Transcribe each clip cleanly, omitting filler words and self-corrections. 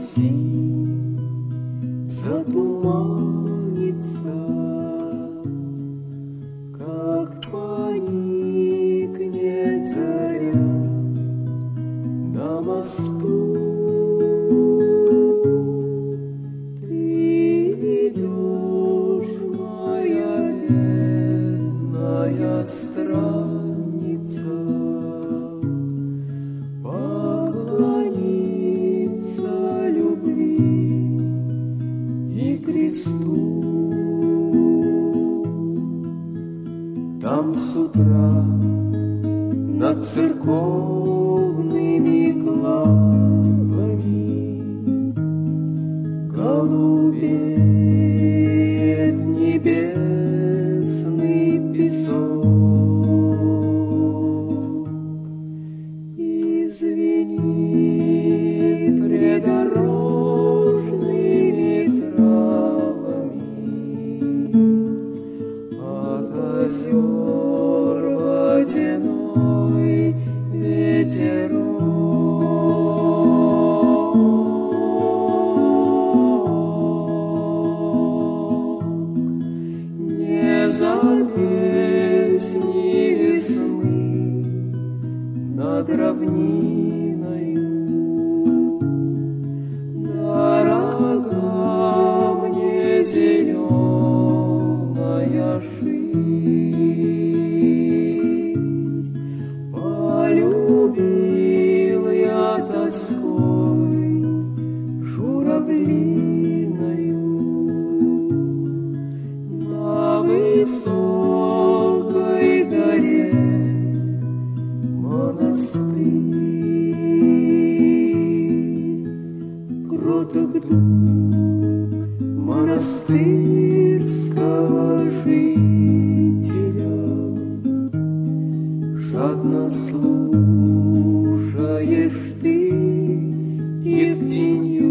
осень затуманится, как поникнет заря на мосту. Ты идешь, моя бедная странница, поклониться любви и кресту. Там с утра над церковными главами голубеет небесный песок. Извини придорожными травами от озер водяной ветерок. Не за песни весны над равниною дорога мне зеленая ширь. Полюбил я тоской журавлиною на высокой горе монастырь. Кроток дух монастырского жителя, жадно слушаешь ты Евденью.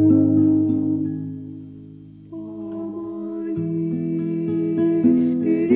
Помолись перед